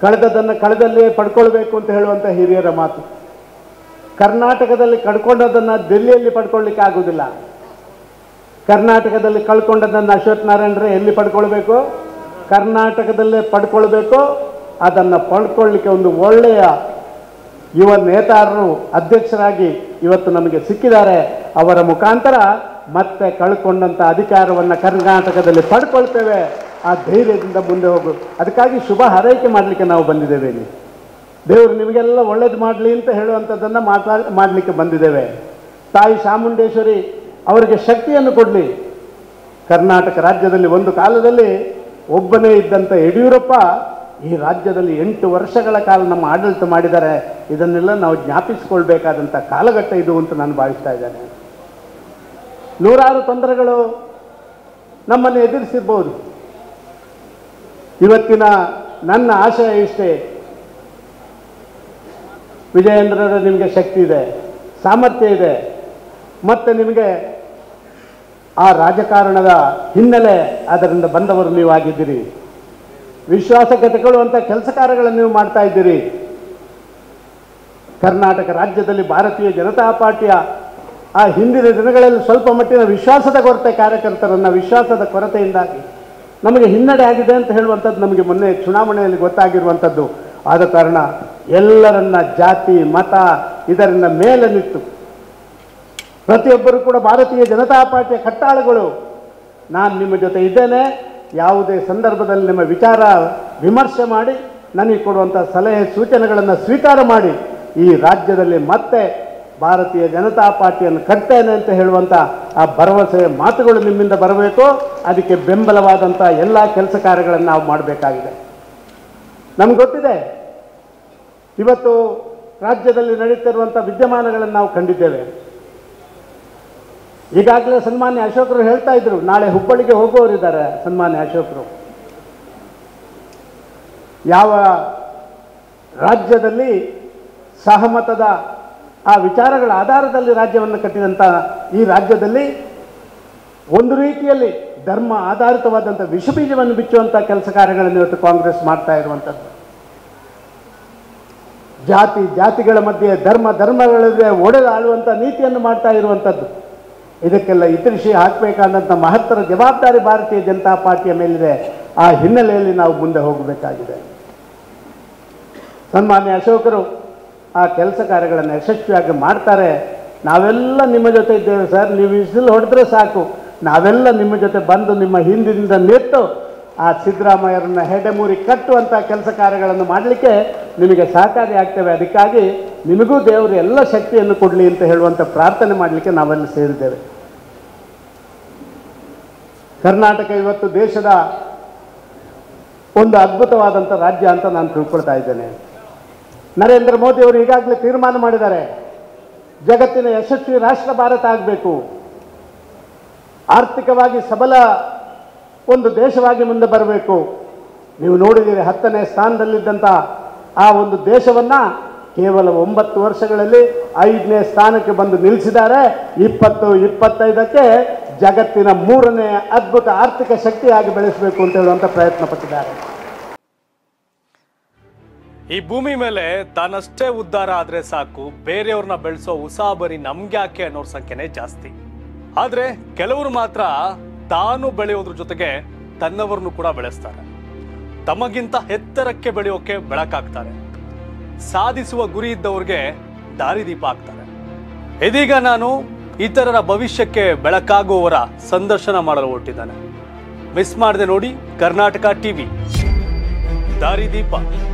ಕಳೆದದ್ದನ್ನು ಕಳೆದಲ್ಲೇ ಪಡ್ಕೊಳ್ಬೇಕು ಅಂತ ಹೇಳುವಂಥ ಹಿರಿಯರ ಮಾತು. ಕರ್ನಾಟಕದಲ್ಲಿ ಕಳ್ಕೊಂಡದನ್ನು ದಿಲ್ಲಿಯಲ್ಲಿ ಪಡ್ಕೊಳ್ಳಿಕ್ಕೆ ಆಗೋದಿಲ್ಲ. ಕರ್ನಾಟಕದಲ್ಲಿ ಕಳ್ಕೊಂಡದನ್ನು ಅಶ್ವಥ್ ನಾರಾಯಣರೇ ಎಲ್ಲಿ ಪಡ್ಕೊಳ್ಬೇಕು? ಕರ್ನಾಟಕದಲ್ಲೇ ಪಡ್ಕೊಳ್ಬೇಕು. ಅದನ್ನು ಪಡ್ಕೊಳ್ಳಿಕ್ಕೆ ಒಂದು ಒಳ್ಳೆಯ ಯುವ ನೇತಾರರು ಅಧ್ಯಕ್ಷರಾಗಿ ಇವತ್ತು ನಮಗೆ ಸಿಕ್ಕಿದ್ದಾರೆ. ಅವರ ಮುಖಾಂತರ ಮತ್ತೆ ಕಳ್ಕೊಂಡಂಥ ಅಧಿಕಾರವನ್ನು ಕರ್ನಾಟಕದಲ್ಲಿ ಪಡ್ಕೊಳ್ತೇವೆ. ಆ ಧೈರ್ಯದಿಂದ ಮುಂದೆ ಹೋಗು. ಅದಕ್ಕಾಗಿ ಶುಭ ಹಾರೈಕೆ ಮಾಡಲಿಕ್ಕೆ ನಾವು ಬಂದಿದ್ದೇವೆ. ಇಲ್ಲಿ ದೇವರು ನಿಮಗೆಲ್ಲ ಒಳ್ಳೇದು ಮಾಡಲಿ ಅಂತ ಹೇಳುವಂಥದ್ದನ್ನು ಮಾಡಲಿಕ್ಕೆ ಬಂದಿದ್ದೇವೆ. ತಾಯಿ ಚಾಮುಂಡೇಶ್ವರಿ ಅವರಿಗೆ ಶಕ್ತಿಯನ್ನು ಕೊಡಲಿ. ಕರ್ನಾಟಕ ರಾಜ್ಯದಲ್ಲಿ ಒಂದು ಕಾಲದಲ್ಲಿ ಒಬ್ಬನೇ ಇದ್ದಂಥ ಯಡಿಯೂರಪ್ಪ ಈ ರಾಜ್ಯದಲ್ಲಿ 8 ವರ್ಷಗಳ ಕಾಲ ನಮ್ಮ ಆಡಳಿತ ಮಾಡಿದ್ದಾರೆ. ಇದನ್ನೆಲ್ಲ ನಾವು ಜ್ಞಾಪಿಸಿಕೊಳ್ಬೇಕಾದಂಥ ಕಾಲಘಟ್ಟ ಇದು ಅಂತ ನಾನು ಭಾವಿಸ್ತಾ ಇದ್ದೇನೆ. ನೂರಾರು ತೊಂದರೆಗಳು ನಮ್ಮನ್ನು ಎದುರಿಸಿರ್ಬೋದು. ಇವತ್ತಿನ ನನ್ನ ಆಶಯ ಇಷ್ಟೇ, ವಿಜಯೇಂದ್ರರ ನಿಮಗೆ ಶಕ್ತಿ ಇದೆ, ಸಾಮರ್ಥ್ಯ ಇದೆ, ಮತ್ತು ನಿಮಗೆ ಆ ರಾಜಕಾರಣದ ಹಿನ್ನೆಲೆ ಅದರಿಂದ ಬಂದವರು ನೀವು ಆಗಿದ್ದೀರಿ. ವಿಶ್ವಾಸಕ್ಕೆ ತಗೊಳ್ಳುವಂಥ ಕೆಲಸ ಕಾರ್ಯಗಳನ್ನು ನೀವು ಮಾಡ್ತಾ ಇದ್ದೀರಿ. ಕರ್ನಾಟಕ ರಾಜ್ಯದಲ್ಲಿ ಭಾರತೀಯ ಜನತಾ ಪಾರ್ಟಿಯ ಆ ಹಿಂದಿನ ದಿನಗಳಲ್ಲಿ ಸ್ವಲ್ಪ ಮಟ್ಟಿನ ವಿಶ್ವಾಸದ ಕೊರತೆ, ಕಾರ್ಯಕರ್ತರನ್ನು ವಿಶ್ವಾಸದ ಕೊರತೆಯಿಂದಾಗಿ ನಮಗೆ ಹಿನ್ನಡೆ ಆಗಿದೆ ಅಂತ ಹೇಳುವಂಥದ್ದು ನಮಗೆ ಮೊನ್ನೆ ಚುನಾವಣೆಯಲ್ಲಿ ಗೊತ್ತಾಗಿರುವಂಥದ್ದು. ಆದ ಕಾರಣ ಎಲ್ಲರನ್ನ ಜಾತಿ ಮತ ಇದರಿಂದ ಮೇಲೆ ನಿಂತು ಪ್ರತಿಯೊಬ್ಬರು ಕೂಡ ಭಾರತೀಯ ಜನತಾ ಪಾರ್ಟಿಯ ಕಟ್ಟಾಳುಗಳು. ನಾನು ನಿಮ್ಮ ಜೊತೆ ಇದ್ದೇನೆ. ಯಾವುದೇ ಸಂದರ್ಭದಲ್ಲಿ ನಿಮ್ಮ ವಿಚಾರ ವಿಮರ್ಶೆ ಮಾಡಿ ನನಗೆ ಕೊಡುವಂಥ ಸಲಹೆ ಸೂಚನೆಗಳನ್ನು ಸ್ವೀಕಾರ ಮಾಡಿ ಈ ರಾಜ್ಯದಲ್ಲಿ ಮತ್ತೆ ಭಾರತೀಯ ಜನತಾ ಪಾರ್ಟಿಯನ್ನು ಕಟ್ತೇನೆ ಅಂತ ಹೇಳುವಂಥ ಆ ಭರವಸೆಯ ಮಾತುಗಳು ನಿಮ್ಮಿಂದ ಬರಬೇಕು. ಅದಕ್ಕೆ ಬೆಂಬಲವಾದಂಥ ಎಲ್ಲ ಕೆಲಸ ಕಾರ್ಯಗಳನ್ನು ನಾವು ಮಾಡಬೇಕಾಗಿದೆ. ನಮ್ಗೆ ಗೊತ್ತಿದೆ, ಇವತ್ತು ರಾಜ್ಯದಲ್ಲಿ ನಡೀತಿರುವಂಥ ವಿದ್ಯಮಾನಗಳನ್ನು ನಾವು ಕಂಡಿದ್ದೇವೆ. ಈಗಾಗಲೇ ಸನ್ಮಾನ್ಯ ಅಶೋಕರು ಹೇಳ್ತಾ ಇದ್ರು, ನಾಳೆ ಹುಬ್ಬಳ್ಳಿಗೆ ಹೋಗುವವರಿದ್ದಾರೆ ಸನ್ಮಾನ್ಯ ಅಶೋಕರು. ಯಾವ ರಾಜ್ಯದಲ್ಲಿ ಸಹಮತದ ಆ ವಿಚಾರಗಳ ಆಧಾರದಲ್ಲಿ ರಾಜ್ಯವನ್ನು ಕಟ್ಟಿದಂಥ ಈ ರಾಜ್ಯದಲ್ಲಿ ಒಂದು ರೀತಿಯಲ್ಲಿ ಧರ್ಮ ಆಧಾರಿತವಾದಂಥ ವಿಷಬೀಜವನ್ನು ಬಿಚ್ಚುವಂಥ ಕೆಲಸ ಕಾರ್ಯಗಳನ್ನು ಇವತ್ತು ಕಾಂಗ್ರೆಸ್ ಮಾಡ್ತಾ ಇರುವಂಥದ್ದು. ಜಾತಿಗಳ ಮಧ್ಯೆ ಧರ್ಮಗಳಿಗೆ ಒಡೆದಾಳುವಂಥ ನೀತಿಯನ್ನು ಮಾಡ್ತಾ ಇರುವಂಥದ್ದು. ಇದಕ್ಕೆಲ್ಲ ಇತಿಶ್ರೀ ಹಾಕಬೇಕಾದಂಥ ಮಹತ್ತರ ಜವಾಬ್ದಾರಿ ಭಾರತೀಯ ಜನತಾ ಪಾರ್ಟಿಯ ಮೇಲಿದೆ. ಆ ಹಿನ್ನೆಲೆಯಲ್ಲಿ ನಾವು ಮುಂದೆ ಹೋಗಬೇಕಾಗಿದೆ. ಸನ್ಮಾನ್ಯ ಅಶೋಕರು ಆ ಕೆಲಸ ಕಾರ್ಯಗಳನ್ನು ಯಶಸ್ವಿಯಾಗಿ ಮಾಡ್ತಾರೆ. ನಾವೆಲ್ಲ ನಿಮ್ಮ ಜೊತೆ ಇದ್ದೇವೆ ಸರ್. ನೀವು ವಿಸಿಲ್ ಹೊಡೆದ್ರೆ ಸಾಕು, ನಾವೆಲ್ಲ ನಿಮ್ಮ ಜೊತೆ ಬಂದು ನಿಮ್ಮ ಹಿಂದಿನಿಂದ ನಿಂತು ಆ ಸಿದ್ದರಾಮಯ್ಯರನ್ನ ಹೆಡೆಮೂರಿ ಕಟ್ಟುವಂಥ ಕೆಲಸ ಕಾರ್ಯಗಳನ್ನು ಮಾಡಲಿಕ್ಕೆ ನಿಮಗೆ ಸಹಕಾರಿ ಆಗ್ತೇವೆ. ಅದಕ್ಕಾಗಿ ನಿಮಗೂ ದೇವರು ಎಲ್ಲ ಶಕ್ತಿಯನ್ನು ಕೊಡಲಿ ಅಂತ ಹೇಳುವಂಥ ಪ್ರಾರ್ಥನೆ ಮಾಡಲಿಕ್ಕೆ ನಾವೆಲ್ಲ ಸೇರಿದ್ದೇವೆ. ಕರ್ನಾಟಕ ಇವತ್ತು ದೇಶದ ಒಂದು ಅದ್ಭುತವಾದಂಥ ರಾಜ್ಯ ಅಂತ ನಾನು ತಿಳ್ಕೊಳ್ತಾ ಇದ್ದೇನೆ. ನರೇಂದ್ರ ಮೋದಿ ಅವರು ಈಗಾಗಲೇ ತೀರ್ಮಾನ ಮಾಡಿದ್ದಾರೆ, ಜಗತ್ತಿನ ಯಶಸ್ವಿ ರಾಷ್ಟ್ರ ಭಾರತ ಆಗಬೇಕು, ಆರ್ಥಿಕವಾಗಿ ಸಬಲ ಒಂದು ದೇಶವಾಗಿ ಮುಂದೆ ಬರಬೇಕು. ನೀವು ನೋಡಿದ್ದೀರಿ, 10ನೇ ಸ್ಥಾನದಲ್ಲಿದ್ದಂಥ ಆ ಒಂದು ದೇಶವನ್ನು ಕೇವಲ 9 ವರ್ಷಗಳಲ್ಲಿ 5ನೇ ಸ್ಥಾನಕ್ಕೆ ಬಂದು ನಿಲ್ಲಿಸಿದ್ದಾರೆ. 2025ಕ್ಕೆ ಜಗತ್ತಿನ 3ನೇ ಅದ್ಭುತ ಆರ್ಥಿಕ ಶಕ್ತಿಯಾಗಿ ಬೆಳೆಸಬೇಕು ಅಂತ ಹೇಳುವಂಥ ಪ್ರಯತ್ನ ಪಟ್ಟಿದ್ದಾರೆ. ಈ ಭೂಮಿ ಮೇಲೆ ತಾನಷ್ಟೇ ಉದ್ಧಾರ ಆದ್ರೆ ಸಾಕು, ಬೇರೆಯವ್ರನ್ನ ಬೆಳೆಸೋ ಉಸಾಬರಿ ನಮ್ಗ್ಯಾಕೆ ಅನ್ನೋರ್ ಸಂಖ್ಯೆನೇ ಜಾಸ್ತಿ. ಆದ್ರೆ ಕೆಲವರು ಮಾತ್ರ ತಾನು ಬೆಳೆಯೋದ್ರ ಜೊತೆಗೆ ತನ್ನವರನ್ನು ಕೂಡ ಬೆಳೆಸ್ತಾರೆ. ತಮಗಿಂತ ಎತ್ತರಕ್ಕೆ ಬೆಳೆಯೋಕೆ ಬೆಳಕಾಗ್ತಾರೆ. ಸಾಧಿಸುವ ಗುರಿ ಇದ್ದವ್ರಿಗೆ ದಾರಿದೀಪ ಆಗ್ತಾರೆ. ಇದೀಗ ನಾನು ಇತರರ ಭವಿಷ್ಯಕ್ಕೆ ಬೆಳಕಾಗುವವರ ಸಂದರ್ಶನ ಮಾಡಲು ಹೊರಟಿದ್ದಾನೆ. ಮಿಸ್ ಮಾಡದೆ ನೋಡಿ ಕರ್ನಾಟಕ ಟಿವಿ ದಾರಿದೀಪ.